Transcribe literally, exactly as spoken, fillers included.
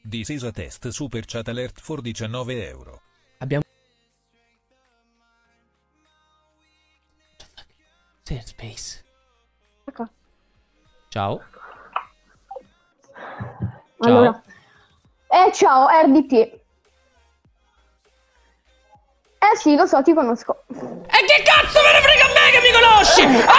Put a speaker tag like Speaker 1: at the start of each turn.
Speaker 1: This is a test super chat alert for diciannove euro.
Speaker 2: Abbiamo... Space.
Speaker 3: Ecco.
Speaker 2: Ciao.
Speaker 3: Allora. Eh, ciao, R D T. Eh sì, lo so, ti conosco.
Speaker 2: E che cazzo me ne frega a me che mi conosci?